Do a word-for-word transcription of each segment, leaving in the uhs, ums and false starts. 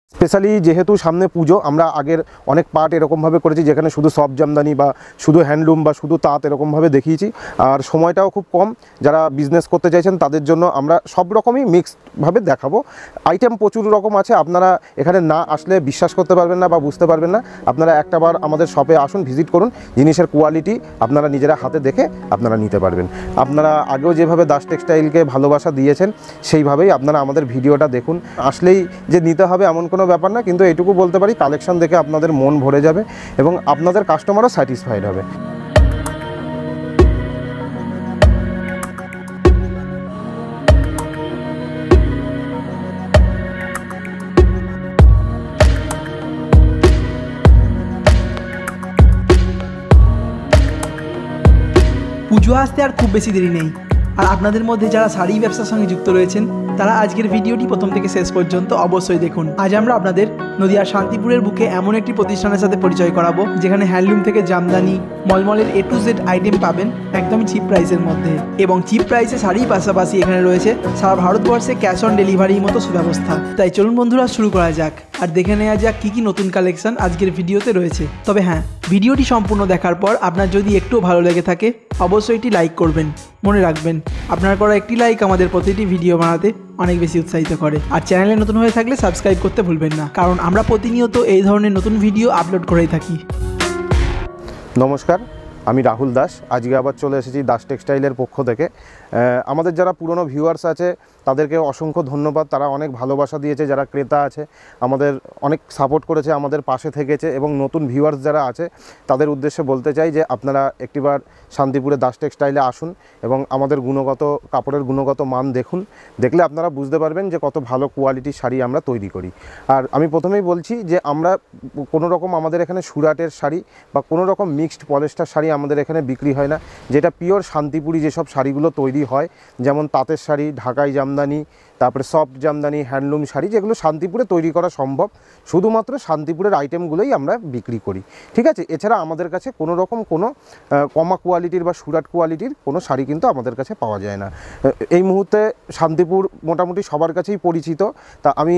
Specially যেহেতু সামনে পুজো, আমরা আগের অনেক পার্ট এরকমভাবে করেছি যেখানে শুধু সফট জামদানি বা শুধু হ্যান্ডলুম বা শুধু তাঁত এরকমভাবে দেখিয়েছি। আর সময়টাও খুব কম, যারা বিজনেস করতে চাইছেন তাদের জন্য আমরা সব রকমই মিক্সডভাবে দেখাবো। আইটেম প্রচুর রকম আছে, আপনারা এখানে না আসলে বিশ্বাস করতে পারবেন না বা বুঝতে পারবেন না। আপনারা একটাবার আমাদের শপে আসুন, ভিজিট করুন, জিনিসের কোয়ালিটি আপনারা নিজেরা হাতে দেখে আপনারা নিতে পারবেন। আপনারা আগেও যেভাবে দাস টেক্সটাইলকে ভালোবাসা দিয়েছেন সেইভাবেই আপনারা আমাদের ভিডিওটা দেখুন। আসলেই যে নিতে হবে এমন কোনো ব্যাপার না, কিন্তু এইটুকু বলতে পারি কালেকশন দেখে আপনাদের মন ভরে যাবে এবং আপনাদের কাস্টমারও স্যাটিসফাইড হবে। পুজো আসতে আর খুব বেশি দেরি নেই, আর আপনাদের মধ্যে যারা শাড়ি ব্যবসার সঙ্গে যুক্ত রয়েছেন তারা আজকের ভিডিওটি প্রথম থেকে শেষ পর্যন্ত অবশ্যই দেখুন। আজ আমরা আপনাদের নদিয়ার শান্তিপুরের বুকে এমন একটি প্রতিষ্ঠানের সাথে পরিচয় করাবো যেখানে হ্যান্ডলুম থেকে জামদানি, মলমলের এ টু জেড আইটেম পাবেন একদম চিপ প্রাইসের মধ্যে। এবং চিপ প্রাইসে শাড়ির পাশাপাশি এখানে রয়েছে সারা ভারতবর্ষে ক্যাশ অন ডেলিভারির মতো সুব্যবস্থা। তাই চলুন বন্ধুরা শুরু করা যাক আর দেখে নেওয়া যাক কী কী নতুন কালেকশন আজকের ভিডিওতে রয়েছে। তবে হ্যাঁ, ভিডিওটি সম্পূর্ণ দেখার পর আপনার যদি একটু ভালো লেগে থাকে অবশ্যই এটি লাইক করবেন। মনে রাখবেন, আপনার করা একটি লাইক আমাদের প্রতিটি ভিডিও বানাতে অনেক বেশি উৎসাহিত করে। আর চ্যানেলে নতুন হয়ে থাকলে সাবস্ক্রাইব করতে ভুলবেন না, কারণ আমরা প্রতিনিয়ত এই ধরনের নতুন ভিডিও আপলোড করেই থাকি। নমস্কার, আমি রাহুল দাস। আজকে আবার চলে এসেছি দাস টেক্সটাইলের পক্ষ থেকে। আমাদের যারা পুরনো ভিউয়ার্স আছে তাদেরকে অসংখ্য ধন্যবাদ, তারা অনেক ভালোবাসা দিয়েছে। যারা ক্রেতা আছে আমাদের অনেক সাপোর্ট করেছে, আমাদের পাশে থেকেছে। এবং নতুন ভিউয়ার্স যারা আছে তাদের উদ্দেশ্যে বলতে চাই যে আপনারা একটিবার শান্তিপুরে দাস টেক্সটাইলে আসুন এবং আমাদের গুণগত কাপড়ের গুণগত মান দেখুন। দেখলে আপনারা বুঝতে পারবেন যে কত ভালো কোয়ালিটির শাড়ি আমরা তৈরি করি। আর আমি প্রথমেই বলছি যে আমরা কোনো রকম আমাদের এখানে সুরাটের শাড়ি বা কোনো রকম মিক্সড পলিস্টার শাড়ি আমাদের এখানে বিক্রি হয় না। যেটা পিওর শান্তিপুরি যেসব শাড়িগুলো তৈরি হয়, যেমন তাঁতের শাড়ি, ঢাকাই জামদানি, তারপরে সফট জামদানি, হ্যান্ডলুম শাড়ি, যেগুলো শান্তিপুরে তৈরি করা সম্ভব, শুধুমাত্র শান্তিপুরের আইটেমগুলোই আমরা বিক্রি করি। ঠিক আছে, এছাড়া আমাদের কাছে কোনো রকম কোনো কমা কোয়ালিটির বা সুরাট কোয়ালিটির কোনো শাড়ি কিন্তু আমাদের কাছে পাওয়া যায় না। এই মুহূর্তে শান্তিপুর মোটামুটি সবার কাছেই পরিচিত। তা আমি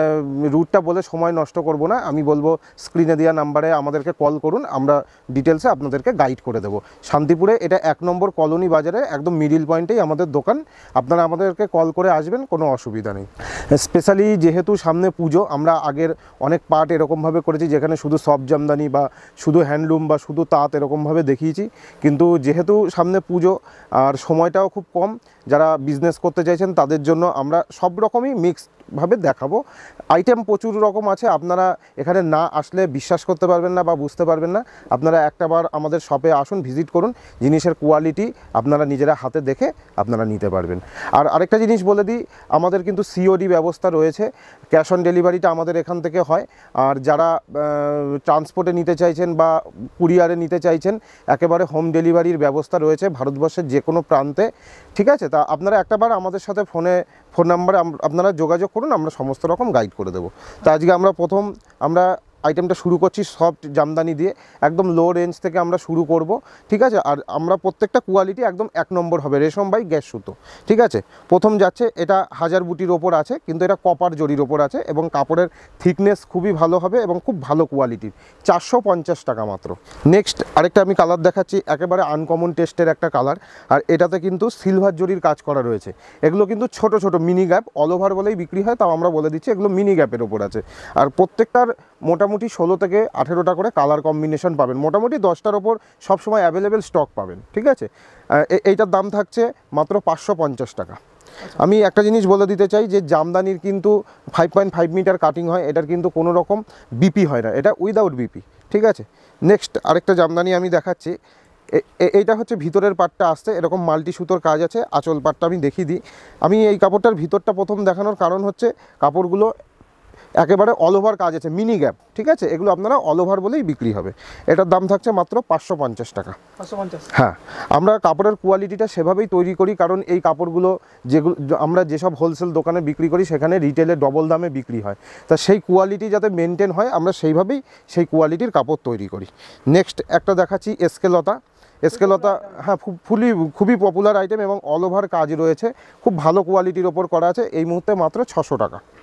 রুটটা বলে সময় নষ্ট করব না, আমি বলবো স্ক্রিনে দেওয়া নাম্বারে আমাদেরকে কল করুন, আমরা ডিটেলসে আপনাদেরকে গাইড করে দেবো। শান্তিপুরে এটা এক নম্বর কলোনি বাজারে একদম মিডিল পয়েন্টেই আমাদের দোকান। আপনারা আমাদেরকে কল করে আসবেন, কোনো অসুবিধা নেই। স্পেশালি যেহেতু সামনে পুজো, আমরা আগের অনেক পার্ট এরকমভাবে করেছি যেখানে শুধু সফট জামদানি বা শুধু হ্যান্ডলুম বা শুধু তাঁত এরকমভাবে দেখিয়েছি। কিন্তু যেহেতু সামনে পুজো আর সময়টাও খুব কম, যারা বিজনেস করতে চাইছেন তাদের জন্য আমরা সব রকমই মিক্সডভাবে দেখাবো। আইটেম প্রচুর রকম আছে, আপনারা এখানে না আসলে বিশ্বাস করতে পারবেন না বা বুঝতে পারবেন না। আপনারা একটাবার আমাদের শপে আসুন, ভিজিট করুন, জিনিসের কোয়ালিটি আপনারা নিজেরা হাতে দেখে আপনারা নিতে পারবেন। আর আরেকটা জিনিস বলে দিই, আমাদের কিন্তু সিওডি ব্যবস্থা রয়েছে, ক্যাশ অন ডেলিভারিটা আমাদের এখান থেকে হয়। আর যারা ট্রান্সপোর্টে নিতে চাইছেন বা কুরিয়ারে নিতে চাইছেন, একেবারে হোম ডেলিভারির ব্যবস্থা রয়েছে ভারতবর্ষের যে কোনো প্রান্তে। ঠিক আছে, তা আপনারা একটাবার আমাদের সাথে ফোনে ফোন নাম্বারে আপনারা যোগাযোগ করুন, আমরা সমস্ত রকম গাইড করে দেবো। তা আজকে আমরা প্রথম আমরা আইটেমটা শুরু করছি সফট জামদানি দিয়ে, একদম লো রেঞ্জ থেকে আমরা শুরু করব। ঠিক আছে, আর আমরা প্রত্যেকটা কোয়ালিটি একদম এক নম্বর হবে, রেশম বাই গ্যাস সুতো। ঠিক আছে, প্রথম যাচ্ছে এটা হাজার বুটির ওপর আছে, কিন্তু এটা কপার জরির ওপর আছে এবং কাপড়ের থিকনেস খুবই ভালো হবে এবং খুব ভালো কোয়ালিটির, চারশো পঞ্চাশ টাকা মাত্র। নেক্সট আরেকটা আমি কালার দেখাচ্ছি, একেবারে আনকমন টেস্টের একটা কালার, আর এটাতে কিন্তু সিলভার জরির কাজ করা রয়েছে। এগুলো কিন্তু ছোট ছোট মিনি গ্যাপ, অল ওভার বলেই বিক্রি হয়, তাও আমরা বলে দিচ্ছি এগুলো মিনি গ্যাপের ওপর আছে। আর প্রত্যেকটার মোটামুটি ষোলো থেকে আঠেরোটা করে কালার কম্বিনেশন পাবেন, মোটামুটি দশটার ওপর সবসময় অ্যাভেলেবেল স্টক পাবেন। ঠিক আছে, এইটার দাম থাকছে মাত্র পাঁচশো পঞ্চাশ টাকা। আমি একটা জিনিস বলে দিতে চাই যে জামদানির কিন্তু five point five metre cutting হয়, এটার কিন্তু কোনো রকম বিপি হয় না, এটা উইদাউট বিপি। ঠিক আছে, নেক্সট আরেকটা জামদানি আমি দেখাচ্ছি, এইটা হচ্ছে ভিতরের পাটটা আসতে এরকম মাল্টি সুতোর কাজ আছে, আঁচল পাটটা আমি দেখিয়ে দিই। আমি এই কাপড়টার ভিতরটা প্রথম দেখানোর কারণ হচ্ছে কাপড়গুলো একেবারে অল ওভার কাজ আছে, মিনি গ্যাপ। ঠিক আছে, এগুলো আপনারা অল ওভার বলেই বিক্রি হবে। এটার দাম থাকছে মাত্র পাঁচশো পঞ্চাশ টাকা। হ্যাঁ, আমরা কাপড়ের কোয়ালিটিটা সেভাবেই তৈরি করি, কারণ এই কাপড়গুলো যেগুলো আমরা যেসব হোলসেল দোকানে বিক্রি করি সেখানে রিটেলে ডবল দামে বিক্রি হয়, তা সেই কোয়ালিটি যাতে মেনটেন হয় আমরা সেইভাবেই সেই কোয়ালিটির কাপড় তৈরি করি। নেক্সট একটা দেখাচ্ছি এসকেলতা। এসকেলতা হ্যাঁ ফুলি খুবই পপুলার আইটেম এবং অল ওভার কাজ রয়েছে, খুব ভালো কোয়ালিটির ওপর করা আছে। এই মুহূর্তে মাত্র ছশো টাকা।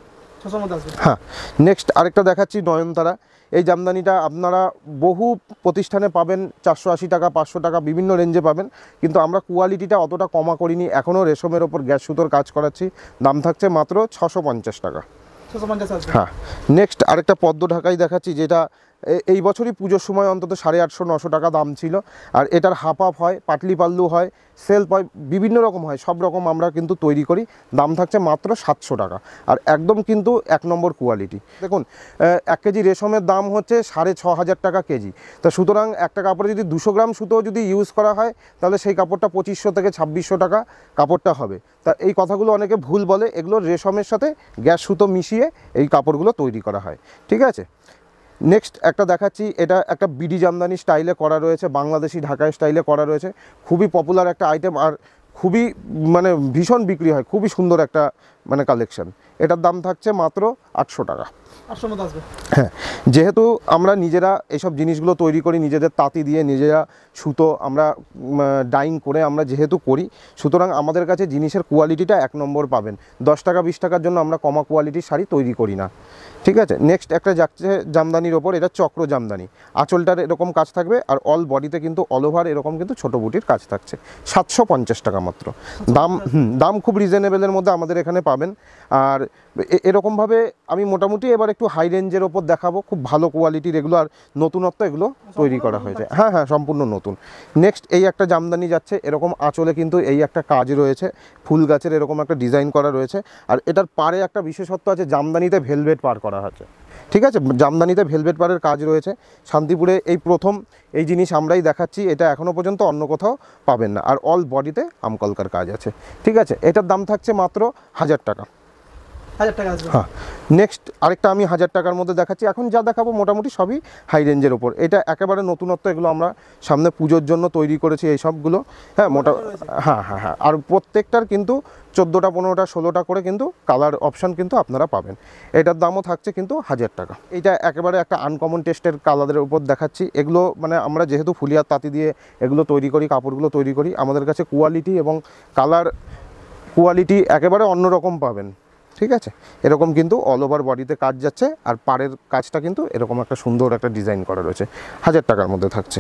ছশোর মধ্যে আসবে। হ্যাঁ, নেক্সট আরেকটা দেখাচ্ছি নয়নতারা। এই জামদানিটা আপনারা বহু প্রতিষ্ঠানে পাবেন চারশো আশি টাকা, পাঁচশো টাকা, বিভিন্ন রেঞ্জে পাবেন, কিন্তু আমরা কোয়ালিটিটা অতটা কমা করিনি। এখনও রেশমের ওপর গ্যাস সুতোর কাজ করাচ্ছি, দাম থাকছে মাত্র ছশো পঞ্চাশ টাকা। ছশো পঞ্চাশ আসবে। হ্যাঁ, নেক্সট আরেকটা পদ্ম ঢাকাই দেখাচ্ছি, যেটা এই বছরই পুজোর সময় অন্তত সাড়ে আটশো নশো টাকা দাম ছিল। আর এটার হাফ আপ হয়, পাটলি পাল্লু হয়, সেলফ হয়, বিভিন্ন রকম হয়, সব রকম আমরা কিন্তু তৈরি করি। দাম থাকছে মাত্র সাতশো টাকা, আর একদম কিন্তু এক নম্বর কোয়ালিটি। দেখুন, এক কেজি রেশমের দাম হচ্ছে সাড়ে ছ হাজার টাকা কেজি। তা সুতরাং একটা কাপড়ে যদি দুশো গ্রাম সুতো যদি ইউজ করা হয়, তাহলে সেই কাপড়টা পঁচিশশো থেকে ছাব্বিশশো টাকা কাপড়টা হবে। তা এই কথাগুলো অনেকে ভুল বলে, এগুলো রেশমের সাথে গ্যাস সুতো মিশিয়ে এই কাপড়গুলো তৈরি করা হয়, ঠিক আছে। নেক্সট একটা দেখাচ্ছি, এটা একটা বিডি জামদানি স্টাইলে করা রয়েছে, বাংলাদেশি ঢাকায় স্টাইলে করা রয়েছে। খুবই পপুলার একটা আইটেম, আর খুবই মানে ভীষণ বিক্রি হয়, খুবই সুন্দর একটা মানে কালেকশন। এটার দাম থাকছে মাত্র আটশো টাকা। আটশোর মধ্যে আসবে। হ্যাঁ, যেহেতু আমরা নিজেরা এইসব জিনিসগুলো তৈরি করি, নিজেদের তাঁতি দিয়ে, নিজেরা সুতো আমরা ডাইং করে আমরা যেহেতু করি, সুতরাং আমাদের কাছে জিনিসের কোয়ালিটিটা এক নম্বর পাবেন। দশ টাকা বিশ টাকার জন্য আমরা কমা কোয়ালিটির শাড়ি তৈরি করি না, ঠিক আছে। নেক্সট একটা যাচ্ছে জামদানির ওপর, এটা চক্র জামদানি। আঁচলটার এরকম কাজ থাকবে, আর অল বডিতে কিন্তু অল ওভার এরকম কিন্তু ছোটো বুটির কাজ থাকছে। সাতশো পঞ্চাশ টাকা মাত্র দাম। হুম, দাম খুব রিজনেবলের মধ্যে আমাদের এখানে পাবেন। আর এরকমভাবে আমি মোটামুটি এবার একটু হাই রেঞ্জের ওপর দেখাবো, খুব ভালো কোয়ালিটির এগুলো, আর নতুনত্ব এগুলো তৈরি করা হয়েছে। হ্যাঁ হ্যাঁ, সম্পূর্ণ নতুন। নেক্সট এই একটা জামদানি যাচ্ছে, এরকম আঁচলে কিন্তু এই একটা কাজ রয়েছে, ফুল গাছের এরকম একটা ডিজাইন করা রয়েছে। আর এটার পাড়ে একটা বিশেষত্ব আছে, জামদানিতে ভেলভেট পার করা আছে, ঠিক আছে। জামদানিতে ভেলভেট পাড়ের কাজ রয়েছে। শান্তিপুরে এই প্রথম এই জিনিস আমরাই দেখাচ্ছি, এটা এখনও পর্যন্ত অন্য কোথাও পাবেন না। আর অল বডিতে আমকলকার কাজ আছে, ঠিক আছে। এটার দাম থাকছে মাত্র হাজার টাকা। হাজার টাকা আসবে। হ্যাঁ, নেক্সট আরেকটা আমি হাজার টাকার মধ্যে দেখাচ্ছি। এখন যা দেখাবো মোটামুটি সবই হাই রেঞ্জের ওপর। এটা একেবারে নতুনত্ব, এগুলো আমরা সামনে পুজোর জন্য তৈরি করেছি এই সবগুলো। হ্যাঁ, মোটা হ্যাঁ হ্যাঁ হ্যাঁ আর প্রত্যেকটার কিন্তু চোদ্দোটা পনেরোটা ষোলোটা করে কিন্তু কালার অপশান কিন্তু আপনারা পাবেন। এটার দামও থাকছে কিন্তু হাজার টাকা। এটা একেবারে একটা আনকমন টেস্টের কালারের উপর দেখাচ্ছি। এগুলো মানে আমরা যেহেতু ফুলিয়ার তাঁতি দিয়ে এগুলো তৈরি করি, কাপড়গুলো তৈরি করি, আমাদের কাছে কোয়ালিটি এবং কালার কোয়ালিটি একেবারে অন্যরকম পাবেন, ঠিক আছে। এরকম কিন্তু অল ওভার বডিতে কাজ যাচ্ছে, আর পাড়ের কাজটা কিন্তু এরকম একটা সুন্দর একটা ডিজাইন করা রয়েছে, হাজার টাকার মধ্যে থাকছে।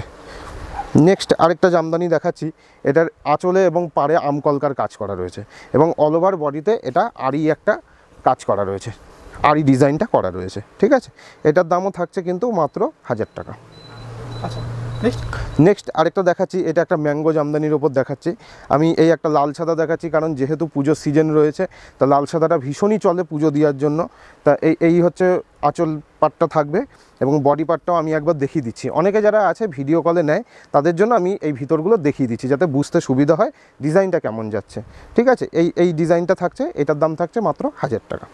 নেক্সট আরেকটা জামদানি দেখাচ্ছি, এটার আঁচলে এবং পাড়ে আমকলকার কাজ করা রয়েছে, এবং অল ওভার বডিতে এটা আড়ি একটা কাজ করা রয়েছে, আড়ি ডিজাইনটা করা রয়েছে, ঠিক আছে। এটার দামও থাকছে কিন্তু মাত্র হাজার টাকা। আচ্ছা, নেক্সট নেক্সট আরেকটা দেখাচ্ছি, এটা একটা ম্যাঙ্গো জামদানির ওপর দেখাচ্ছি। আমি এই একটা লাল সাদা দেখাচ্ছি, কারণ যেহেতু পুজোর সিজন রয়েছে, তা লাল সাদাটা ভীষণই চলে পুজো দেওয়ার জন্য। তা এই এই হচ্ছে আঁচল পাটটা থাকবে, এবং বডি পার্টটাও আমি একবার দেখিয়ে দিচ্ছি। অনেকে যারা আছে ভিডিও কলে নেয়, তাদের জন্য আমি এই ভিতরগুলো দেখিয়ে দিচ্ছি, যাতে বুঝতে সুবিধা হয় ডিজাইনটা কেমন যাচ্ছে, ঠিক আছে। এই এই ডিজাইনটা থাকছে, এটার দাম থাকছে মাত্র হাজার টাকা।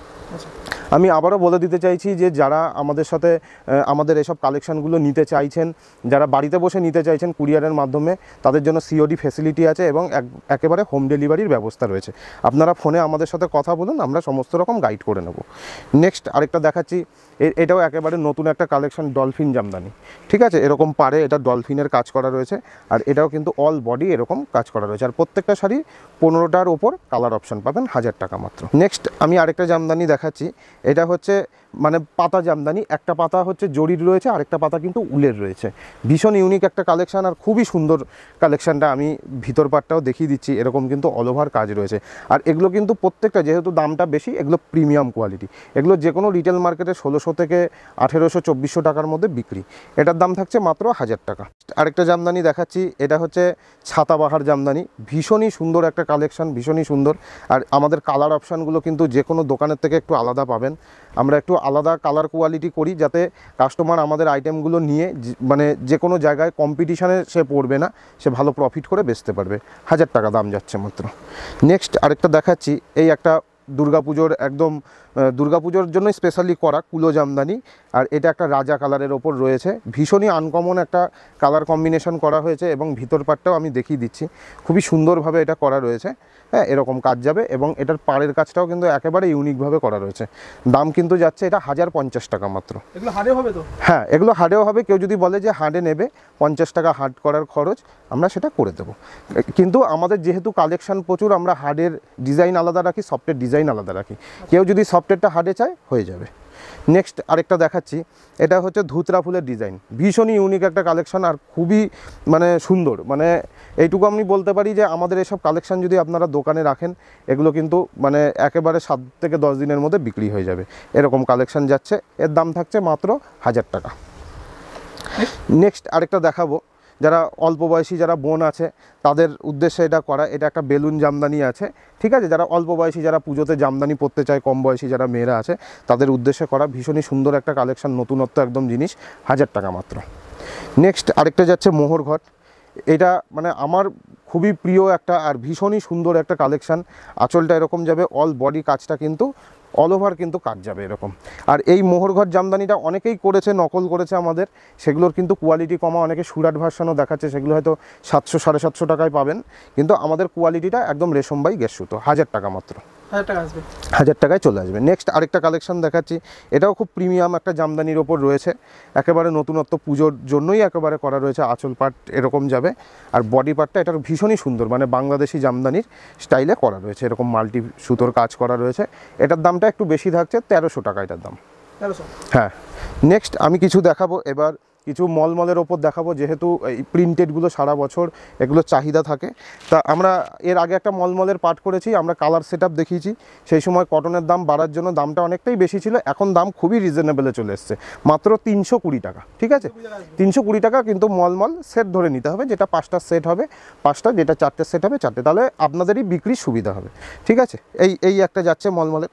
আমি আবারও বলে দিতে চাইছি যে যারা আমাদের সাথে আমাদের এসব কালেকশানগুলো নিতে চাইছেন, যারা বাড়িতে বসে নিতে চাইছেন কুরিয়ারের মাধ্যমে, তাদের জন্য সিওডি ফ্যাসিলিটি আছে, এবং একেবারে হোম ডেলিভারির ব্যবস্থা রয়েছে। আপনারা ফোনে আমাদের সাথে কথা বলুন, আমরা সমস্ত রকম গাইড করে নেব। নেক্সট আরেকটা দেখাচ্ছি, এটাও একেবারে নতুন একটা কালেকশন, ডলফিন জামদানি, ঠিক আছে। এরকম পারে এটা ডলফিনের কাজ করা রয়েছে, আর এটাও কিন্তু অল বডি এরকম কাজ করা রয়েছে। আর প্রত্যেকটা শাড়ি পনেরোটার ওপর কালার অপশান পাবেন, হাজার টাকা মাত্র। নেক্সট আমি আরেকটা জামদানি দেখাচ্ছি, এটা হচ্ছে মানে পাতা জামদানি। একটা পাতা হচ্ছে জরির রয়েছে, আরেকটা পাতা কিন্তু উলের রয়েছে। ভীষণ ইউনিক একটা কালেকশান, আর খুবই সুন্দর কালেকশানটা। আমি ভিতর পাটটাও দেখিয়ে দিচ্ছি, এরকম কিন্তু অল ওভার কাজ রয়েছে। আর এগুলো কিন্তু প্রত্যেকটা, যেহেতু দামটা বেশি, এগুলো প্রিমিয়াম কোয়ালিটি। এগুলো যে কোনো রিটেল মার্কেটে ষোলোশো থেকে আঠেরোশো চব্বিশশো টাকার মধ্যে বিক্রি। এটার দাম থাকছে মাত্র হাজার টাকা। আরেকটা জামদানি দেখাচ্ছি, এটা হচ্ছে ছাতাবাহার জামদানি। ভীষণই সুন্দর একটা কালেকশান, ভীষণই সুন্দর। আর আমাদের কালার অপশানগুলো কিন্তু যে কোনো দোকানের থেকে একটু আলাদা পাবেন। আমরা একটু আলাদা কালার কোয়ালিটি করি, যাতে কাস্টমার আমাদের আইটেমগুলো নিয়ে মানে যে কোনো জায়গায় কম্পিটিশানে সে পড়বে না, সে ভালো প্রফিট করে বেচতে পারবে। হাজার টাকা দাম যাচ্ছে মাত্র। নেক্সট আরেকটা দেখাচ্ছি, এই একটা দুর্গাপুজোর একদম দুর্গাপুজোর জন্য স্পেশালি করা কুলো জামদানি। আর এটা একটা রাজা কালারের ওপর রয়েছে, ভীষণই আনকমন একটা কালার কম্বিনেশন করা হয়েছে, এবং ভিতর পাটটাও আমি দেখিয়ে দিচ্ছি, খুবই সুন্দরভাবে এটা করা রয়েছে। হ্যাঁ এরকম কাজ যাবে এবং এটার পাড়ের কাজটাও কিন্তু একেবারে ইউনিকভাবে করা রয়েছে। দাম কিন্তু যাচ্ছে এটা হাজার পঞ্চাশ টাকা মাত্র। এগুলো হাড়ে হবে তো? হ্যাঁ এগুলো হাড়েও হবে, কেউ যদি বলে যে হাড়ে নেবে পঞ্চাশ টাকা হাট করার খরচ আমরা সেটা করে দেবো, কিন্তু আমাদের যেহেতু কালেকশন প্রচুর আমরা হাড়ের ডিজাইন আলাদা রাখি, সফটের ডিজাইন আলাদা রাখি, কেউ যদি সফটেরটা হাড়ে চায় হয়ে যাবে। নেক্সট আরেকটা দেখাচ্ছি, এটা হচ্ছে ধুতরা ফুলের ডিজাইন, ভীষণই ইউনিক একটা কালেকশন আর খুবই মানে সুন্দর, মানে এইটুকু আমি বলতে পারি যে আমাদের এসব কালেকশন যদি আপনারা দোকানে রাখেন এগুলো কিন্তু মানে একেবারে সাত থেকে দশ দিনের মধ্যে বিক্রি হয়ে যাবে, এরকম কালেকশন যাচ্ছে। এর দাম থাকছে মাত্র হাজার টাকা। নেক্সট আরেকটা দেখাবো, যারা অল্প বয়সী যারা বোন আছে তাদের উদ্দেশ্যে এটা করা, এটা একটা বেলুন জামদানি আছে, ঠিক আছে, যারা অল্প বয়সী যারা পুজোতে জামদানি পরতে চায়, কম বয়সী যারা মেয়েরা আছে তাদের উদ্দেশ্যে করা ভীষণই সুন্দর একটা কালেকশন, নতুনত্ব একদম জিনিস, হাজার টাকা মাত্র। নেক্সট আরেকটা যাচ্ছে মোহর ঘট, এটা মানে আমার খুবই প্রিয় একটা আর ভীষণই সুন্দর একটা কালেকশন। আঁচলটা এরকম যাবে, অল বডি কাজটা কিন্তু অল ওভার কিন্তু কাজ যাবে এরকম। আর এই মোহরঘর জামদানিটা অনেকেই করেছে, নকল করেছে আমাদের, সেগুলোর কিন্তু কোয়ালিটি কমা, অনেকে সুরাট ভার্সানও দেখাচ্ছে, সেগুলো হয়তো সাতশো সাড়ে সাতশো টাকায় পাবেন, কিন্তু আমাদের কোয়ালিটিটা একদম রেশম বাই গের সুতো, হাজার টাকা মাত্র, হাজার টাকা আসবে, হাজার টাকায় চলে আসবে। নেক্সট আরেকটা কালেকশন দেখাচ্ছি, এটাও খুব প্রিমিয়াম একটা জামদানির ওপর রয়েছে, একেবারে নতুনত্ব পুজোর জন্যই একেবারে করা রয়েছে, আঁচল পাট এরকম যাবে আর বডি পার্টটা এটার ভীষণই সুন্দর, মানে বাংলাদেশি জামদানির স্টাইলে করা রয়েছে, এরকম মাল্টি সুতোর কাজ করা রয়েছে। এটার দামটা একটু বেশি থাকছে, তেরোশো টাকা এটার দাম। তেরোশো। হ্যাঁ। নেক্সট আমি কিছু দেখাবো এবার, কিছু মলমলের ওপর দেখাবো, যেহেতু এই প্রিন্টেডগুলো সারা বছর এগুলো চাহিদা থাকে। তা আমরা এর আগে একটা মলমলের পার্ট করেছি, আমরা কালার সেট আপ দেখিয়েছি, সেই সময় কটনের দাম বাড়ার জন্য দামটা অনেকটাই বেশি ছিল, এখন দাম খুবই রিজনেবলে চলে এসছে, মাত্র তিনশো কুড়ি টাকা, ঠিক আছে, তিনশো কুড়ি টাকা, কিন্তু মলমল সেট ধরে নিতে হবে, যেটা পাঁচটা সেট হবে পাঁচটা, যেটা চারটে সেট হবে চারটে, তাহলে আপনাদেরই বিক্রির সুবিধা হবে, ঠিক আছে। এই এই একটা যাচ্ছে মলমলের,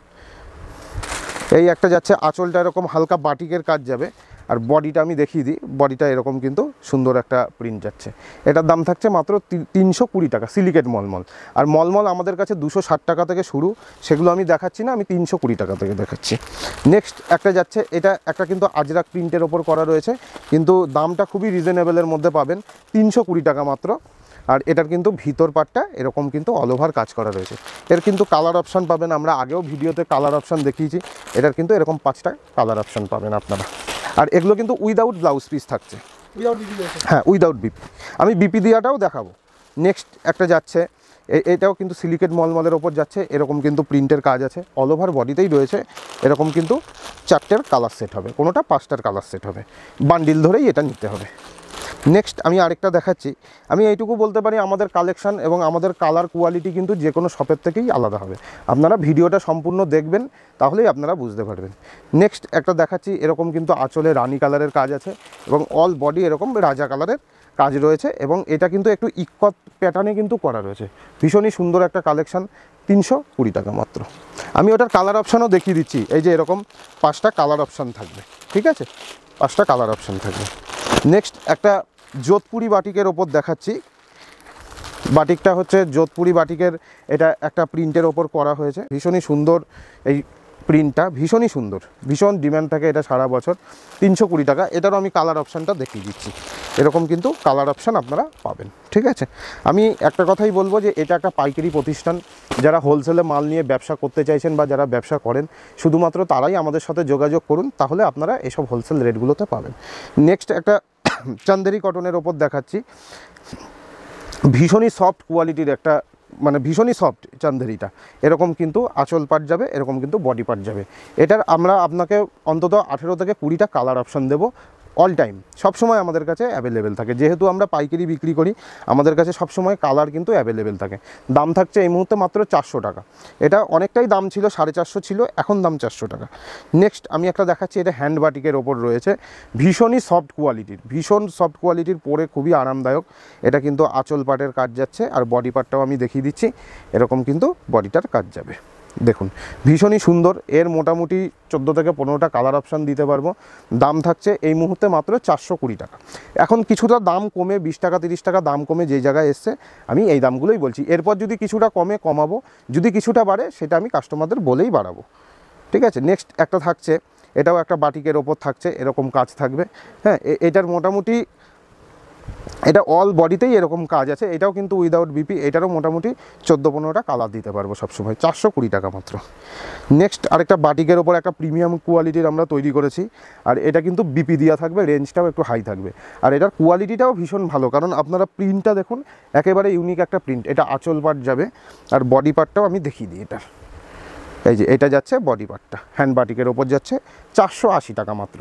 এই একটা যাচ্ছে, আঁচলটা এরকম হালকা বাটিকের কাজ যাবে, আর বডিটা আমি দেখিয়ে দিই, বডিটা এরকম কিন্তু সুন্দর একটা প্রিন্ট যাচ্ছে, এটার দাম থাকছে মাত্র তিনশো কুড়ি টাকা, সিলিকেট মলমল। আর মলমল আমাদের কাছে দুশো ষাট টাকা থেকে শুরু, সেগুলো আমি দেখাচ্ছি না, আমি তিনশো কুড়ি টাকা থেকে দেখাচ্ছি। নেক্সট একটা যাচ্ছে, এটা একটা কিন্তু আজরাক প্রিন্টের ওপর করা রয়েছে, কিন্তু দামটা খুবই রিজনেবলের মধ্যে পাবেন, তিনশো কুড়ি টাকা মাত্র। আর এটার কিন্তু ভিতর পাটটা এরকম কিন্তু অল ওভার কাজ করা রয়েছে, এর কিন্তু কালার অপশান পাবেন, আমরা আগেও ভিডিওতে কালার অপশান দেখিয়েছি, এটার কিন্তু এরকম পাঁচটা কালার অপশান পাবেন আপনারা। আর এগুলো কিন্তু উইদাউট ব্লাউজ পিস থাকছে, হ্যাঁ উইদাউট বিপি, আমি বিপি দিয়াটাও দেখাবো। নেক্সট একটা যাচ্ছে, এটাও কিন্তু সিলিকেট মলমলের ওপর যাচ্ছে, এরকম কিন্তু প্রিন্টের কাজ আছে, অল ওভার বডিতেই রয়েছে, এরকম কিন্তু চারটের কালার সেট হবে, কোনোটা পাঁচটার কালার সেট হবে, বান্ডিল ধরেই এটা নিতে হবে। নেক্সট আমি আরেকটা দেখাচ্ছি, আমি এইটুকু বলতে পারি আমাদের কালেকশান এবং আমাদের কালার কোয়ালিটি কিন্তু যে কোনো শপের থেকেই আলাদা হবে, আপনারা ভিডিওটা সম্পূর্ণ দেখবেন তাহলেই আপনারা বুঝতে পারবেন। নেক্সট একটা দেখাচ্ছি, এরকম কিন্তু আঁচলে রানী কালারের কাজ আছে এবং অল বডি এরকম রাজা কালারের কাজ রয়েছে, এবং এটা কিন্তু একটু ইক্কত প্যাটার্নে কিন্তু করা রয়েছে, ভীষণই সুন্দর একটা কালেকশান, তিনশো কুড়ি টাকা মাত্র। আমি ওটার কালার অপশানও দেখিয়ে দিচ্ছি, এই যে এরকম পাঁচটা কালার অপশান থাকবে, ঠিক আছে, পাঁচটা কালার অপশান থাকবে। নেক্সট একটা যোধপুরি বাটিকের ওপর দেখাচ্ছি, বাটিকটা হচ্ছে যোধপুরি বাটিকের, এটা একটা প্রিন্টের ওপর করা হয়েছে, ভীষণই সুন্দর এই প্রিন্টটা, ভীষণই সুন্দর, ভীষণ ডিমান্ড থাকে এটা সারা বছর, তিনশো কুড়ি টাকা। এটারও আমি কালার অপশানটা দেখিয়ে দিচ্ছি, এরকম কিন্তু কালার অপশান আপনারা পাবেন, ঠিক আছে। আমি একটা কথাই বলবো যে এটা একটা পাইকারি প্রতিষ্ঠান, যারা হোলসেলে মাল নিয়ে ব্যবসা করতে চাইছেন বা যারা ব্যবসা করেন শুধুমাত্র তারাই আমাদের সাথে যোগাযোগ করুন, তাহলে আপনারা এসব হোলসেল রেটগুলোতে পাবেন। নেক্সট একটা চান্দেরি কটনের ওপর দেখাচ্ছি, ভীষণই সফট কোয়ালিটির একটা, মানে ভীষণই সফট চান্দেরিটা, এরকম কিন্তু আঁচল পাট যাবে, এরকম কিন্তু বডি পাট যাবে। এটার আমরা আপনাকে অন্তত আঠেরো থেকে কুড়িটা কালার অপশান দেবো, অল টাইম সবসময় আমাদের কাছে অ্যাভেলেবেল থাকে, যেহেতু আমরা পাইকারি বিক্রি করি আমাদের কাছে সবসময় কালার কিন্তু অ্যাভেলেবেল থাকে। দাম থাকছে এই মুহূর্তে মাত্র চারশো টাকা, এটা অনেকটাই দাম ছিল, সাড়ে চারশো ছিল, এখন দাম চারশো টাকা। নেক্সট আমি একটা দেখাচ্ছি, এটা হ্যান্ড বাটিকের ওপর রয়েছে, ভীষণই সফট কোয়ালিটির, ভীষণ সফট কোয়ালিটির, পরে খুবই আরামদায়ক, এটা কিন্তু আঁচল পাটের কাজ যাচ্ছে, আর বডি পার্টটাও আমি দেখিয়ে দিচ্ছি, এরকম কিন্তু বডিটার কাজ যাবে, দেখুন ভীষণই সুন্দর। এর মোটামুটি চোদ্দো থেকে পনেরোটা কালার অপশান দিতে পারবো, দাম থাকছে এই মুহূর্তে মাত্র চারশো কুড়ি টাকা। এখন কিছুটা দাম কমে, বিশ টাকা তিরিশ টাকা দাম কমে যে জায়গায় এসছে, আমি এই দামগুলোই বলছি, এরপর যদি কিছুটা কমে কমাবো, যদি কিছুটা বাড়ে সেটা আমি কাস্টমারদের বলেই বাড়াবো, ঠিক আছে। নেক্সট একটা থাকছে, এটাও একটা বাটিকের ওপর থাকছে, এরকম কাজ থাকবে, হ্যাঁ, এটার মোটামুটি এটা অল বডিতেই এরকম কাজ আছে, এটাও কিন্তু উইদাউট বিপি, এটারও মোটামুটি চোদ্দো পনেরোটা কালার দিতে পারবো সবসময়, চারশো কুড়ি টাকা মাত্র। নেক্সট আরেকটা বাটিকের ওপর একটা প্রিমিয়াম কোয়ালিটির আমরা তৈরি করেছি, আর এটা কিন্তু বিপি দেওয়া থাকবে, রেঞ্জটাও একটু হাই থাকবে, আর এটার কোয়ালিটিটাও ভীষণ ভালো, কারণ আপনারা প্রিন্টটা দেখুন একেবারে ইউনিক একটা প্রিন্ট। এটা আঁচল পার্ট যাবে, আর বডি পার্টটাও আমি দেখিয়ে দিই। এটা এই যে এটা যাচ্ছে বডি পার্টটা, হ্যান্ড বাটিকের ওপর যাচ্ছে চারশো আশি টাকা মাত্র।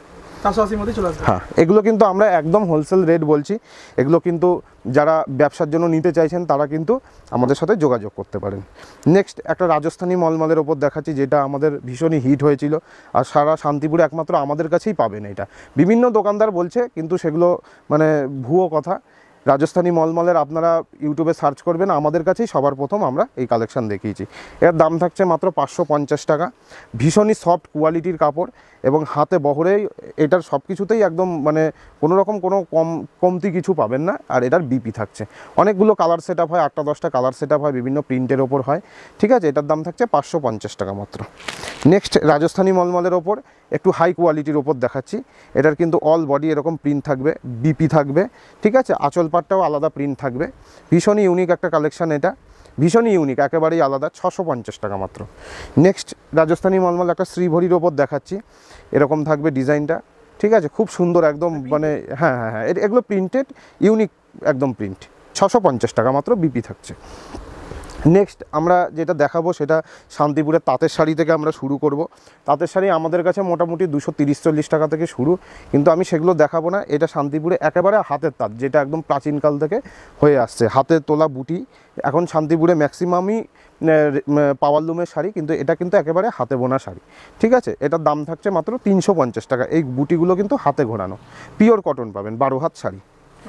হ্যাঁ, এগুলো কিন্তু আমরা একদম হোলসেল রেট বলছি, এগুলো কিন্তু যারা ব্যবসার জন্য নিতে চাইছেন তারা কিন্তু আমাদের সাথে যোগাযোগ করতে পারেন। নেক্সট একটা রাজস্থানী মলমলের ওপর দেখাচ্ছি, যেটা আমাদের ভীষণই হিট হয়েছিল, আর সারা শান্তিপুরে একমাত্র আমাদের কাছেই পাবেন এটা। বিভিন্ন দোকানদার বলছে কিন্তু সেগুলো মানে ভুয়ো কথা। রাজস্থানী মলমলের আপনারা ইউটিউবে সার্চ করবেন, আমাদের কাছেই সবার প্রথম আমরা এই কালেকশান দেখিয়েছি। এর দাম থাকছে মাত্র পাঁচশো পঞ্চাশ টাকা। ভীষণই সফট কোয়ালিটির কাপড় এবং হাতে বহরেই এটার সব কিছুতেই একদম মানে কোনো রকম কোনো কম কমতি কিছু পাবেন না। আর এটার বিপি থাকছে, অনেকগুলো কালার সেট আপ হয়, আটটা দশটা কালার সেট আপ হয়, বিভিন্ন প্রিন্টের ওপর হয়, ঠিক আছে। এটার দাম থাকছে পাঁচশো পঞ্চাশ টাকা মাত্র। নেক্সট রাজস্থানী মলমলের ওপর একটু হাই কোয়ালিটির ওপর দেখাচ্ছি, এটার কিন্তু অল বডি এরকম প্রিন্ট থাকবে, বিপি থাকবে, ঠিক আছে। আঁচল পাটটাও আলাদা প্রিন্ট থাকবে, ভীষণই ইউনিক একটা কালেকশান, এটা ভীষণই ইউনিক, একেবারেই আলাদা, ছশো পঞ্চাশ টাকা মাত্র। নেক্সট রাজস্থানী মলমল একটা শ্রীভরির ওপর দেখাচ্ছি, এরকম থাকবে ডিজাইনটা, ঠিক আছে, খুব সুন্দর একদম, মানে হ্যাঁ হ্যাঁ হ্যাঁ এগুলো প্রিন্টেড ইউনিক একদম প্রিন্ট, ছশো পঞ্চাশ টাকা মাত্র বিপি থাকছে। নেক্সট আমরা যেটা দেখাবো সেটা শান্তিপুরের তাঁতের শাড়ি থেকে আমরা শুরু করব। তাঁতের শাড়ি আমাদের কাছে মোটামুটি দুশো তিরিশ চল্লিশ টাকা থেকে শুরু, কিন্তু আমি সেগুলো দেখাবো না। এটা শান্তিপুরে একেবারে হাতের তাঁত, যেটা একদম প্রাচীনকাল থেকে হয়ে আসছে, হাতের তোলা বুটি। এখন শান্তিপুরে ম্যাক্সিমামই পাওয়ার লুমের শাড়ি, কিন্তু এটা কিন্তু একেবারে হাতে বোনা শাড়ি, ঠিক আছে। এটার দাম থাকছে মাত্র তিনশো পঞ্চাশ টাকা। এই বুটিগুলো কিন্তু হাতে ঘোরানো, পিওর কটন পাবেন, বারো হাত শাড়ি,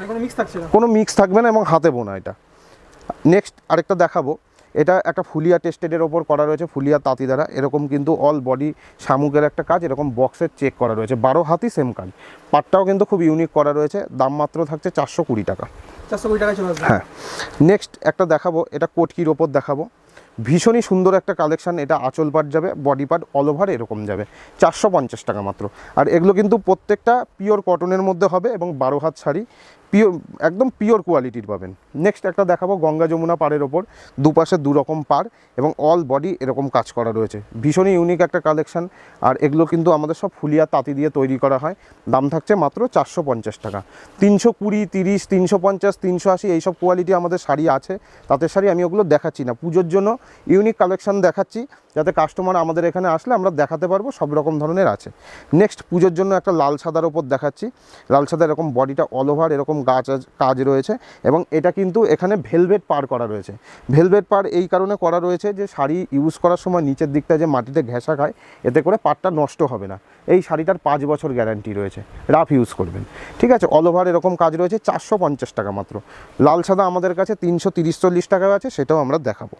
কোনো মিক্স থাকবে না এবং হাতে বোনা এটা। নেক্সট আরেকটা দেখাবো, এটা একটা ফুলিয়া টেস্টেডের ওপর করা রয়েছে, ফুলিয়া তাঁতি দ্বারা, এরকম কিন্তু অল বডি শামুকের একটা কাজ, এরকম বক্সের চেক করা রয়েছে, বারো হাতই সেম কাজ, পাটটাও কিন্তু খুব ইউনিক করা রয়েছে। দাম মাত্র থাকছে চারশো কুড়ি টাকা, চারশো কুড়ি টাকা চলে আসবে। হ্যাঁ, নেক্সট একটা দেখাবো, এটা কোটকির ওপর দেখাবো, ভীষণই সুন্দর একটা কালেকশান। এটা আঁচল পাট যাবে, বডি পার্ট অল ওভার এরকম যাবে, চারশো পঞ্চাশ টাকা মাত্র। আর এগুলো কিন্তু প্রত্যেকটা পিওর কটনের মধ্যে হবে এবং বারো হাত শাড়ি, পিওর একদম পিওর কোয়ালিটির পাবেন। নেক্সট একটা দেখাবো গঙ্গা যমুনা পাড়ের ওপর, দুপাশে দু রকম পাড় এবং অল বডি এরকম কাজ করা রয়েছে, ভীষণই ইউনিক একটা কালেকশান। আর এগুলো কিন্তু আমাদের সব ফুলিয়া তাঁতি দিয়ে তৈরি করা হয়। দাম থাকছে মাত্র চারশো পঞ্চাশ টাকা। তিনশো কুড়ি, তিরিশ, তিনশো পঞ্চাশ, তিনশো আশি এইসব কোয়ালিটি আমাদের শাড়ি আছে, তাঁতের শাড়ি আমি ওগুলো দেখাচ্ছি না, পুজোর জন্য ইউনিক কালেকশান দেখাচ্ছি, যাতে কাস্টমার আমাদের এখানে আসলে আমরা দেখাতে পারবো, সব রকম ধরনের আছে। নেক্সট পুজোর জন্য একটা লাল সাদার ওপর দেখাচ্ছি, লাল সাদা এরকম বডিটা অল ওভার এরকম গাছ কাজ রয়েছে, এবং এটা কিন্তু এখানে ভেলভেট পার করা রয়েছে। ভেলভেট পার এই কারণে করা রয়েছে যে শাড়ি ইউজ করার সময় নিচের দিকটা যে মাটিতে ঘেঁষা খায়, এতে করে পাটটা নষ্ট হবে না। এই শাড়িটার পাঁচ বছর গ্যারান্টি রয়েছে, রাফ ইউজ করবেন, ঠিক আছে। অল ওভার এরকম কাজ রয়েছে, চারশো পঞ্চাশ টাকা মাত্র। লাল সাদা আমাদের কাছে তিনশো তিরিশ চল্লিশ টাকা আছে, সেটাও আমরা দেখাবো।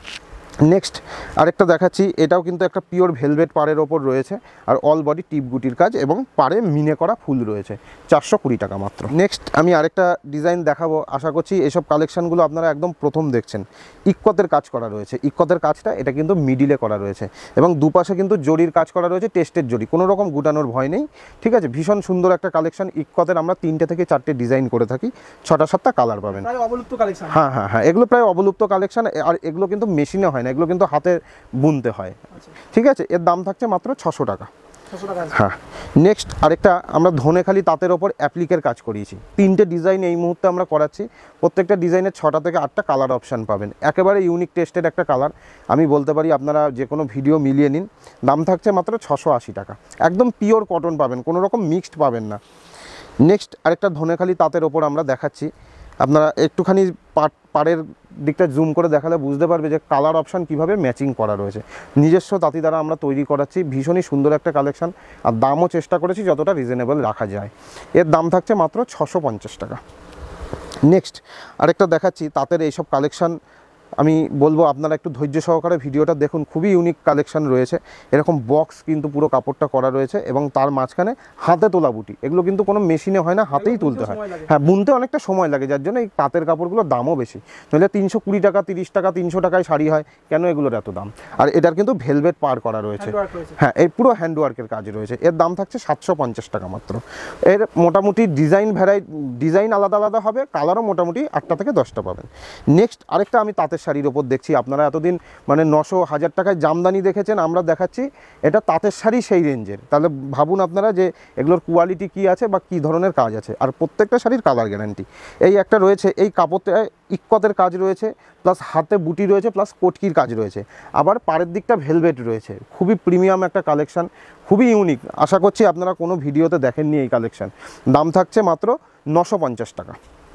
নেক্সট আরেকটা দেখাচ্ছি, এটাও কিন্তু একটা পিওর ভেলভেট পাড়ের ওপর রয়েছে, আর অল বডি টিপ গুটির কাজ এবং পাড়ে মিনে করা ফুল রয়েছে, চারশো কুড়ি টাকা মাত্র। নেক্সট আমি আরেকটা ডিজাইন দেখাবো, আশা করছি এসব কালেকশানগুলো আপনারা একদম প্রথম দেখছেন। ইক্কতের কাজ করা রয়েছে, ইক্কতের কাজটা এটা কিন্তু মিডিলে করা রয়েছে এবং দুপাশে কিন্তু জরির কাজ করা রয়েছে, টেস্টের জরি, কোনো রকম গুটানোর ভয় নেই, ঠিক আছে। ভীষণ সুন্দর একটা কালেকশন। ইক্কতের আমরা তিনটে থেকে চারটে ডিজাইন করে থাকি, ছটা সাতটা কালার পাবেন, হ্যাঁ হ্যাঁ হ্যাঁ এগুলো প্রায় অবলুপ্ত কালেকশন। আর এগুলো কিন্তু মেশিনে হয় না, এগুলো কিন্তু হাতে বুনতে হয়, ঠিক আছে। এর দাম থাকছে মাত্র ছশো টাকা। হ্যাঁ, নেক্সট আরেকটা আমরা ধনেখালি তাঁতের ওপর অ্যাপ্লিকের কাজ করিয়েছি, তিনটে ডিজাইন এই মুহূর্তে আমরা করাচ্ছি, প্রত্যেকটা ডিজাইনের ছটা থেকে আটটা কালার অপশান পাবেন, একেবারে ইউনিক টেস্টের একটা কালার। আমি বলতে পারি আপনারা যে কোনো ভিডিও মিলিয়ে নিন, দাম থাকছে মাত্র ছশো আশি টাকা। একদম পিওর কটন পাবেন, কোনো রকম মিক্সড পাবেন না। নেক্সট আরেকটা ধনেখালি তাঁতের ওপর আমরা দেখাচ্ছি, আপনারা একটুখানি পাট পাড়ের দিকটা জুম করে দেখালে বুঝতে পারবে যে কালার অপশান কীভাবে ম্যাচিং করা রয়েছে। নিজস্ব তাঁতি দ্বারা আমরা তৈরি করাচ্ছি, ভীষণই সুন্দর একটা কালেকশান, আর দামও চেষ্টা করেছি যতটা রিজনেবল রাখা যায়। এর দাম থাকছে মাত্র ছশো পঞ্চাশ টাকা। নেক্সট আরেকটা দেখাচ্ছি তাঁতের এইসব কালেকশান, আমি বলবো আপনারা একটু ধৈর্য সহকারে ভিডিওটা দেখুন, খুবই ইউনিক কালেকশন রয়েছে। এরকম বক্স কিন্তু পুরো কাপড়টা করা রয়েছে এবং তার মাঝখানে হাতে তোলা বুটি, এগুলো কিন্তু কোনো মেশিনে হয় না, হাতেই তুলতে হয়। হ্যাঁ, বুনতে অনেকটা সময় লাগে, যার জন্য এই তাঁতের কাপড়গুলোর দামও বেশি। নইলে তিনশো কুড়ি টাকা তিরিশ টাকা তিনশো টাকায় শাড়ি হয়, কেন এগুলোর এত দাম? আর এটার কিন্তু ভেলভেট পার করা রয়েছে, হ্যাঁ এই পুরো হ্যান্ডওয়ার্কের কাজ রয়েছে। এর দাম থাকছে সাতশো পঞ্চাশ টাকা মাত্র। এর মোটামুটি ডিজাইন ভ্যারাই ডিজাইন আলাদা আলাদা হবে, কালারও মোটামুটি আটটা থেকে দশটা পাবেন। নেক্সট আরেকটা আমি তাঁতের শাড়ির ওপর দেখছি, আপনারা এতদিন মানে নশো হাজার টাকায় জামদানি দেখেছেন, আমরা দেখাচ্ছি এটা তাঁতের শাড়ি সেই রেঞ্জের। তাহলে ভাবুন আপনারা যে এগুলোর কোয়ালিটি কি আছে বা কী ধরনের কাজ আছে। আর প্রত্যেকটা শাড়ির কালার গ্যারান্টি। এই একটা রয়েছে, এই কাপড়তে ইক্কতের কাজ রয়েছে, প্লাস হাতে বুটি রয়েছে, প্লাস কটকির কাজ রয়েছে, আবার পাড়ের দিকটা ভেলভেট রয়েছে। খুবই প্রিমিয়াম একটা কালেকশন, খুবই ইউনিক। আশা করছি আপনারা কোনো ভিডিওতে দেখেননি এই কালেকশন। দাম থাকছে মাত্র নশো পঞ্চাশ টাকা।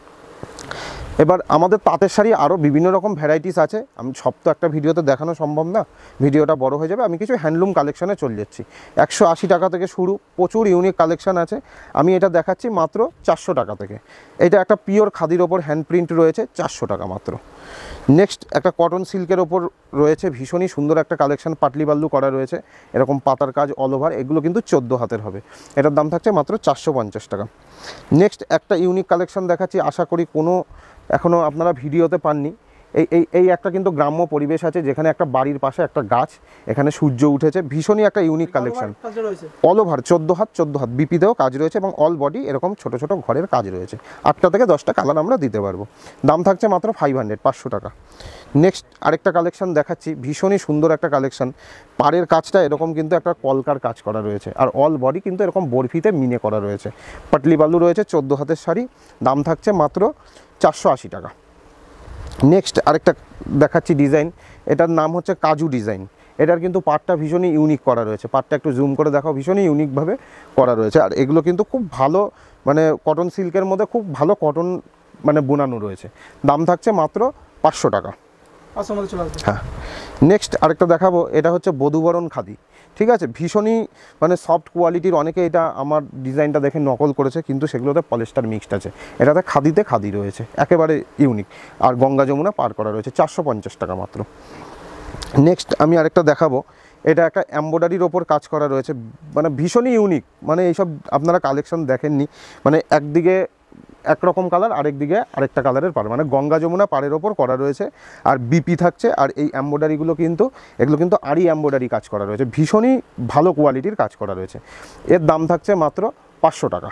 এবার আমাদের তাঁতের শাড়ি আরও বিভিন্ন রকম ভ্যারাইটিস আছে, আমি সব তো একটা ভিডিওতে দেখানো সম্ভব না, ভিডিওটা বড় হয়ে যাবে। আমি কিছু হ্যান্ডলুম কালেকশানে চলে যাচ্ছি। একশো আশি টাকা থেকে শুরু, প্রচুর ইউনিক কালেকশান আছে। আমি এটা দেখাচ্ছি মাত্র চারশো টাকা থেকে। এটা একটা পিওর খাদির ওপর হ্যান্ড প্রিন্ট রয়েছে, চারশো টাকা মাত্র। নেক্সট একটা কটন সিল্কের ওপর রয়েছে, ভীষণই সুন্দর একটা কালেকশান, পাটলি বাল্লু করা রয়েছে, এরকম পাতার কাজ অল ওভার। এগুলো কিন্তু চোদ্দো হাতের হবে, এটার দাম থাকছে মাত্র চারশো পঞ্চাশ টাকা। নেক্সট একটা ইউনিক কালেকশান দেখাচ্ছি, আশা করি কোনো এখনও আপনারা ভিডিওতে পাননি। এই এই এই একটা কিন্তু গ্রাম্য পরিবেশ আছে, যেখানে একটা বাড়ির পাশে একটা গাছ, এখানে সূর্য উঠেছে, ভীষণই একটা ইউনিক কালেকশন। অল ওভার চোদ্দো হাত চোদ্দো হাত বিপিতেও কাজ রয়েছে এবং অল বডি এরকম ছোটো ছোটো ঘরের কাজ রয়েছে। আটটা থেকে দশটা কালার আমরা দিতে পারবো। দাম থাকছে মাত্র ফাইভ হান্ড্রেড পাঁচশো টাকা। নেক্সট আরেকটা কালেকশন দেখাচ্ছি, ভীষণই সুন্দর একটা কালেকশন। পাড়ের কাজটা এরকম কিন্তু একটা কলকার কাজ করা রয়েছে, আর অল বডি কিন্তু এরকম বরফিতে মিনে করা রয়েছে। পাটলি বাল্লু রয়েছে, চোদ্দো হাতের শাড়ি, দাম থাকছে মাত্র চারশো আশি টাকা। নেক্সট আরেকটা দেখাচ্ছি ডিজাইন, এটার নাম হচ্ছে কাজু ডিজাইন। এটার কিন্তু পাটটা ভীষণই ইউনিক করা রয়েছে, পাটটা একটু জুম করে দেখাও, ভীষণই ইউনিকভাবে করা রয়েছে। আর এগুলো কিন্তু খুব ভালো মানে কটন সিল্কের মধ্যে খুব ভালো কটন মানে বোনানো রয়েছে। দাম থাকছে মাত্র পাঁচশো টাকা। হ্যাঁ, নেক্সট আরেকটা দেখাবো, এটা হচ্ছে বধূবরণ খাদি। ঠিক আছে, ভীষণই মানে সফট কোয়ালিটির। অনেকে এটা আমার ডিজাইনটা দেখে নকল করেছে, কিন্তু সেগুলোতে পলিস্টার মিক্সড আছে। এটাতে খাদিতে খাদি রয়েছে, একেবারে ইউনিক। আর গঙ্গা যমুনা পার করা রয়েছে, চারশো পঞ্চাশ টাকা মাত্র। নেক্সট আমি আরেকটা দেখাবো, এটা একটা এমব্রয়ডারির ওপর কাজ করা রয়েছে, মানে ভীষণই ইউনিক। মানে এইসব আপনারা কালেকশন দেখেননি, মানে একদিকে একরকম কালার, আরেক দিকে আরেকটা কালারের পার, মানে গঙ্গা যমুনা পাড়ের ওপর করা রয়েছে। আর বিপি থাকছে, আর এই এমব্রয়ডারিগুলো কিন্তু এগুলো কিন্তু আড়ি এমব্রয়ডারি কাজ করা রয়েছে, ভীষণই ভালো কোয়ালিটির কাজ করা রয়েছে। এর দাম থাকছে মাত্র পাঁচশো টাকা।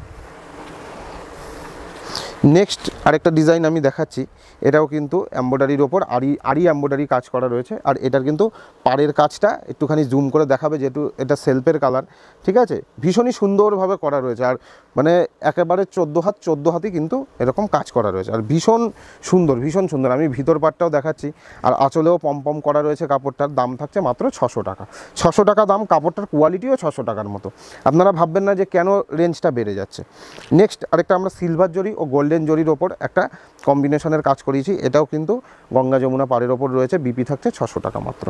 নেক্সট আরেকটা ডিজাইন আমি দেখাচ্ছি, এটাও কিন্তু এমব্রয়ডারির ওপর আড়ি আড়ি এমব্রয়ডারি কাজ করা রয়েছে। আর এটার কিন্তু পাড়ের কাজটা একটুখানি জুম করে দেখাবে, যেহেতু এটা সেলফের কালার। ঠিক আছে, ভীষণই সুন্দরভাবে করা রয়েছে। আর মানে একেবারে চোদ্দো হাত চোদ্দো হাতই কিন্তু এরকম কাজ করা রয়েছে, আর ভীষণ সুন্দর ভীষণ সুন্দর। আমি ভিতর পাটটাও দেখাচ্ছি, আর আঁচলেও পমপম করা রয়েছে কাপড়টার। দাম থাকছে মাত্র ছশো টাকা। ছশো টাকা দাম, কাপড়টার কোয়ালিটিও ছশো টাকার মতো। আপনারা ভাববেন না যে কেন রেঞ্জটা বেড়ে যাচ্ছে। নেক্সট আরেকটা আমরা সিলভার জরি ও গোল্ডেন জরির ওপর একটা কম্বিনেশনের কাজ করিয়েছি, এটাও কিন্তু গঙ্গা যমুনা পাড়ের ওপর রয়েছে, বিপি থাকছে ছশো টাকা মাত্র।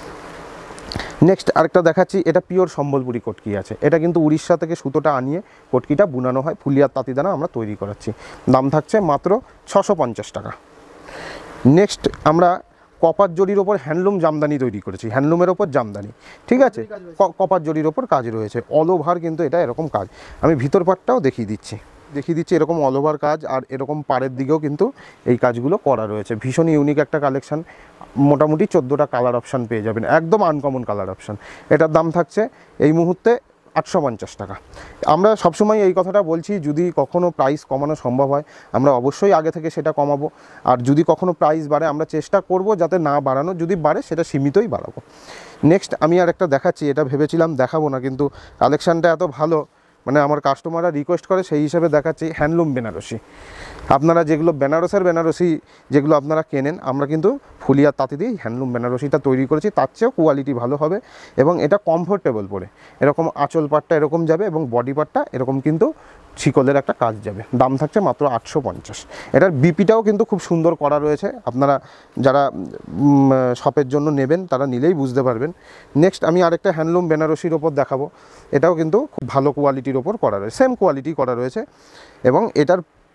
নেক্সট আরেকটা দেখাচ্ছি, এটা পিওর সম্বলপুরি কটকি আছে। এটা কিন্তু উড়িষ্যা থেকে সুতোটা আনিয়ে কটকিটা বুনানো হয়, ফুলিয়ার তাঁতি দ্বারা আমরা তৈরি করাচ্ছি। দাম থাকছে মাত্র ছশো পঞ্চাশ টাকা। নেক্সট আমরা কপার জরির ওপর হ্যান্ডলুম জামদানি তৈরি করেছি, হ্যান্ডলুমের ওপর জামদানি। ঠিক আছে, কপার জরির ওপর কাজ রয়েছে, অল ওভার কিন্তু এটা এরকম কাজ। আমি ভিতর পাটটাও দেখিয়ে দিচ্ছি দেখিয়ে দিচ্ছি এরকম অল ওভার কাজ, আর এরকম পাড়ের দিকেও কিন্তু এই কাজগুলো করা রয়েছে। ভীষণ ইউনিক একটা কালেকশান, মোটামুটি চোদ্দোটা কালার অপশান পেয়ে যাবেন, একদম আনকমন কালার অপশান। এটার দাম থাকছে এই মুহূর্তে আটশো পঞ্চাশ টাকা। আমরা সবসময় এই কথাটা বলছি, যদি কখনও প্রাইস কমানো সম্ভব হয় আমরা অবশ্যই আগে থেকে সেটা কমাবো, আর যদি কখনও প্রাইস বাড়ে আমরা চেষ্টা করব যাতে না বাড়ানো, যদি বাড়ে সেটা সীমিতই বাড়াবো। নেক্সট আমি আর একটা দেখাচ্ছি, এটা ভেবেছিলাম দেখাবো না, কিন্তু কালেকশানটা এত ভালো, মানে আমার কাস্টমাররা রিকোয়েস্ট করে সেই হিসাবে দেখাচ্ছি। হ্যান্ডলুম বেনারসি, আপনারা যেগুলো বেনারসের বেনারসি যেগুলো আপনারা কেনেন, আমরা কিন্তু ফুলিয়ার তাঁতি দিয়ে হ্যান্ডলুম বেনারসিটা তৈরি করেছি, তার চেয়েও কোয়ালিটি ভালো হবে এবং এটা কমফোর্টেবল পরে। এরকম আঁচল পাটটা এরকম যাবে এবং বডি পাটটা এরকম কিন্তু শিকলের একটা কাজ যাবে। দাম থাকছে মাত্র আটশো পঞ্চাশ। এটার বিপিটাও কিন্তু খুব সুন্দর করা রয়েছে, আপনারা যারা শপের জন্য নেবেন তারা নিলেই বুঝতে পারবেন। নেক্সট আমি আরেকটা হ্যান্ডলুম বেনারসির ওপর দেখাবো, এটাও কিন্তু খুব ভালো কোয়ালিটির ওপর করা রয়েছে, সেম কোয়ালিটি করা রয়েছে এবং এটার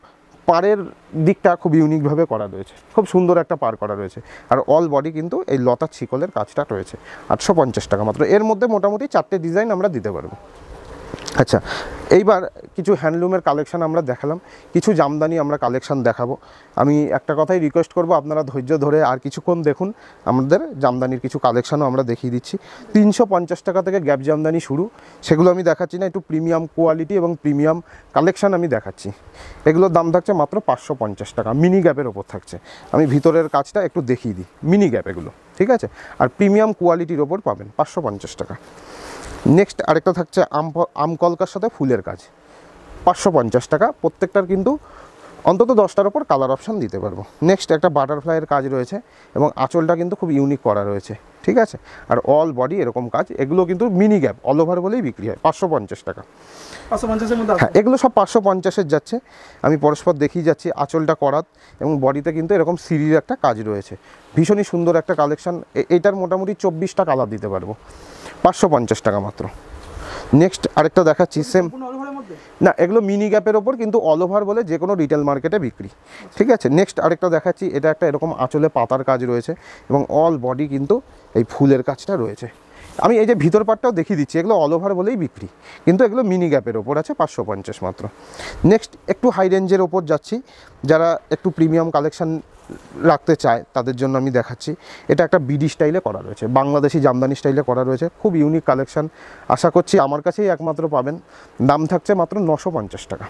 পাড়ের দিকটা খুব ইউনিকভাবে করা রয়েছে, খুব সুন্দর একটা পাড় করা রয়েছে। আর অল বডি কিন্তু এই লতার ছিকলের কাজটা রয়েছে। আটশো পঞ্চাশ টাকা মাত্র। এর মধ্যে মোটামুটি চারটে ডিজাইন আমরা দিতে পারবো। আচ্ছা, এইবার কিছু হ্যান্ডলুমের কালেকশান আমরা দেখালাম, কিছু জামদানি আমরা কালেকশান দেখাবো। আমি একটা কথাই রিকোয়েস্ট করব, আপনারা ধৈর্য ধরে আর কিছুক্ষণ দেখুন। আমাদের জামদানির কিছু কালেকশানও আমরা দেখিয়ে দিচ্ছি। তিনশো পঞ্চাশ টাকা থেকে গ্যাপ জামদানি শুরু, সেগুলো আমি দেখাচ্ছি না, একটু প্রিমিয়াম কোয়ালিটি এবং প্রিমিয়াম কালেকশান আমি দেখাচ্ছি। এগুলোর দাম থাকছে মাত্র পাঁচশো পঞ্চাশ টাকা, মিনি গ্যাপের ওপর থাকছে। আমি ভিতরের কাজটা একটু দেখিয়ে দিই, মিনি গ্যাপ এগুলো, ঠিক আছে? আর প্রিমিয়াম কোয়ালিটির ওপর পাবেন পাঁচশো পঞ্চাশ টাকা। নেক্সট আরেকটা থাকছে আম আম কলকার সাথে ফুলের কাজ, পাঁচশো পঞ্চাশ টাকা। প্রত্যেকটার কিন্তু অন্তত দশটার ওপর কালার অপশান দিতে পারবো। নেক্সট একটা বাটারফ্লাইয়ের কাজ রয়েছে এবং আঁচলটা কিন্তু খুব ইউনিক করা রয়েছে, ঠিক আছে? আর অল বডি এরকম কাজ, এগুলো কিন্তু মিনি গ্যাপ অল ওভার বলেই বিক্রি হয়, পাঁচশো পঞ্চাশ টাকা। পাঁচশো পঞ্চাশের মধ্যে হ্যাঁ, এগুলো সব পাঁচশো পঞ্চাশের যাচ্ছে। আমি পরস্পর দেখিয়ে যাচ্ছি। আঁচলটা করাত এবং বডিতে কিন্তু এরকম সিরির একটা কাজ রয়েছে, ভীষণই সুন্দর একটা কালেকশান। এটার মোটামুটি চব্বিশটা কালার দিতে পারবো, পাঁচশো পঞ্চাশ টাকা মাত্র। নেক্সট আরেকটা দেখাচ্ছি, সেম না, এগুলো মিনি গ্যাপের ওপর কিন্তু অল ওভার বলে যে কোনো রিটেল মার্কেটে বিক্রি, ঠিক আছে? নেক্সট আরেকটা দেখাচ্ছি, এটা একটা এরকম আঁচলে পাতার কাজ রয়েছে এবং অল বডি কিন্তু এই ফুলের কাজটা রয়েছে। আমি এই যে ভিতর পাটটাও দেখিয়ে দিচ্ছি, এগুলো অল ওভার বলেই বিক্রি, কিন্তু এগুলো মিনি গ্যাপের ওপর আছে, পাঁচশো পঞ্চাশ মাত্র। নেক্সট একটু হাই রেঞ্জের ওপর যাচ্ছি, যারা একটু প্রিমিয়াম কালেকশান রাখতে চায় তাদের জন্য আমি দেখাচ্ছি। এটা একটা বিডি স্টাইলে করা রয়েছে, বাংলাদেশি জামদানি স্টাইলে করা রয়েছে, খুব ইউনিক কালেকশান। আশা করছি আমার কাছেই একমাত্র পাবেন। দাম থাকছে মাত্র নশো পঞ্চাশ টাকা।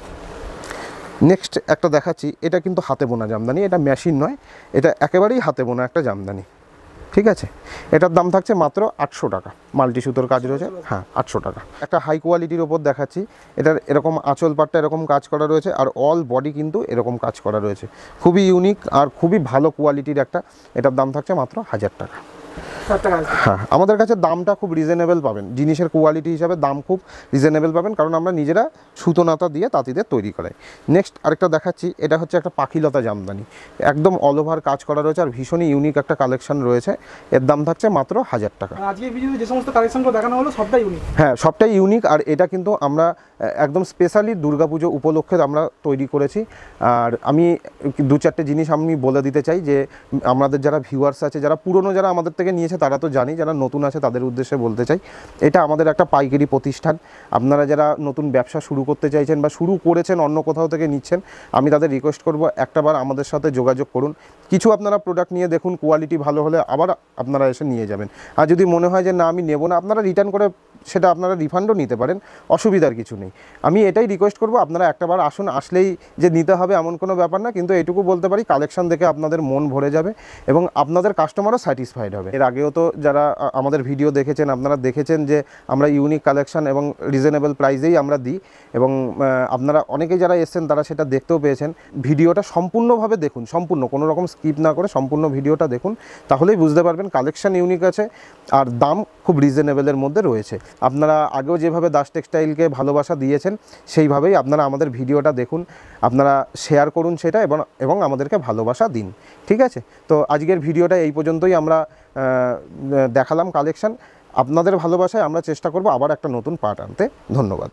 নেক্সট একটা দেখাচ্ছি, এটা কিন্তু হাতে বোনা জামদানি, এটা মেশিন নয়, এটা একেবারেই হাতে বোনা একটা জামদানি, ঠিক আছে? এটার দাম থাকছে মাত্র আটশো টাকা। মাল্টি সুতোর কাজ রয়েছে, হ্যাঁ, আটশো টাকা। একটা হাই কোয়ালিটির ওপর দেখাচ্ছি, এটার এরকম আঁচল পাটটা এরকম কাজ করা রয়েছে আর অল বডি কিন্তু এরকম কাজ করা রয়েছে, খুবই ইউনিক আর খুবই ভালো কোয়ালিটির একটা। এটার দাম থাকছে মাত্র হাজার টাকা। হ্যাঁ, আমাদের কাছে দামটা খুব রিজনেবল পাবেন, জিনিসের কোয়ালিটি হিসাবে দাম খুব রিজনেবল পাবেন, কারণ আমরা নিজেরা সুতো নাতা দিয়ে তাঁতিদের তৈরি করাই। নেক্সট আরেকটা দেখাচ্ছি, এটা হচ্ছে একটা পাখিলতা জামদানি, একদম অল ওভার কাজ করা রয়েছে আর ভীষণই ইউনিক একটা কালেকশন রয়েছে। এর দাম থাকছে মাত্র হাজার টাকা। আজকে ভিডিওতে যে সমস্ত কালেকশনগুলো দেখানো হলো সবটাই ইউনিক। হ্যাঁ, সবটাই ইউনিক। আর এটা কিন্তু আমরা একদম স্পেশালি দুর্গাপুজো উপলক্ষে আমরা তৈরি করেছি। আর আমি দু চারটে জিনিস আমি বলে দিতে চাই, যে আমাদের যারা ভিউয়ার্স আছে, যারা পুরনো যারা আমাদের থেকে নিয়েছে তারা তো জানি, যারা নতুন আছে তাদের উদ্দেশ্যে বলতে চাই, এটা আমাদের একটা পাইকারি প্রতিষ্ঠান। আপনারা যারা নতুন ব্যবসা শুরু করতে চাইছেন বা শুরু করেছেন অন্য কোথাও থেকে নিচ্ছেন, আমি তাদের রিকোয়েস্ট করব একটাবার আমাদের সাথে যোগাযোগ করুন। কিছু আপনারা প্রোডাক্ট নিয়ে দেখুন, কোয়ালিটি ভালো হলে আবার আপনারা এসে নিয়ে যাবেন। আর যদি মনে হয় যে না আমি নেব না, আপনারা রিটার্ন করে সেটা আপনারা রিফান্ডও নিতে পারেন, অসুবিধার কিছু নেই। আমি এটাই রিকোয়েস্ট করব, আপনারা একটাবার আসুন, আসলেই যে নিতে হবে এমন কোনো ব্যাপার না, কিন্তু এটুকু বলতে পারি কালেকশন দেখে আপনাদের মন ভরে যাবে এবং আপনাদের কাস্টমারও স্যাটিসফাইড হবে। এর আগেও তো যারা আমাদের ভিডিও দেখেছেন আপনারা দেখেছেন যে আমরা ইউনিক কালেকশন এবং রিজনেবল প্রাইসেই আমরা দিই, এবং আপনারা অনেকেই যারা এসেছেন তারা সেটা দেখতেও পেয়েছেন। ভিডিওটা সম্পূর্ণভাবে দেখুন, সম্পূর্ণ কোনো রকম স্কিপ না করে সম্পূর্ণ ভিডিওটা দেখুন, তাহলেই বুঝতে পারবেন কালেকশন ইউনিক আছে আর দাম খুব রিজনেবলের মধ্যে রয়েছে। আপনারা আগেও যেভাবে দাস টেক্সটাইলকে ভালোবাসা দিয়েছেন সেইভাবেই আপনারা আমাদের ভিডিওটা দেখুন, আপনারা শেয়ার করুন সেটা এবং এবং আমাদেরকে ভালোবাসা দিন, ঠিক আছে? তো আজকের ভিডিওটা এই পর্যন্তই আমরা দেখালাম কালেকশন। আপনাদের ভালোবাসায় আমরা চেষ্টা করব আবার একটা নতুন পার্ট আনতে। ধন্যবাদ।